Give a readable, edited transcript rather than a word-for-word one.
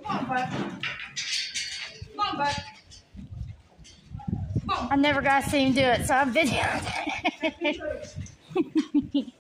Come on, bud. Come on, bud. Come on. I never got to see him do it, so I'm videoing.